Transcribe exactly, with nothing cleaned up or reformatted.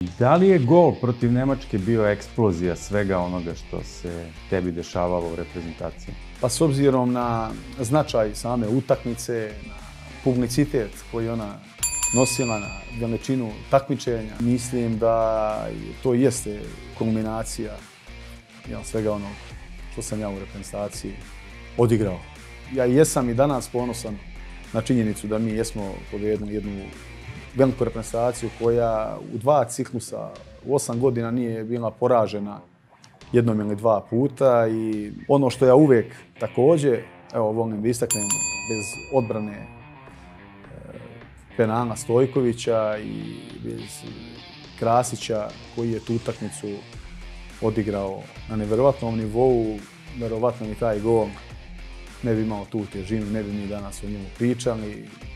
Da li je gol protiv Nemačke bio eksplozija svega onoga što se tebi dešavalo u reprezentaciji? Pa s obzirom na značaj same utakmice, na publicitet koji ona nosila, na veličinu takmičenja, mislim da to jeste kulminacija svega onog što sam ja u reprezentaciji odigrao. Ja jesam i danas ponosan na činjenicu da mi jesmo pod jednu, jednu veliku reprezentaciju koja u dva ciklusa u osam godina nije bila poražena jednom ili dva puta i ono što ja uvijek također, evo volim da istaknem, bez odbrane penala Stojkovića i bez Krasića koji je tu utakmicu odigrao na nevjerovatnom nivou, vjerovatno i taj gol ne bi imao tu težinu, ne bi mi danas o njemu pričali.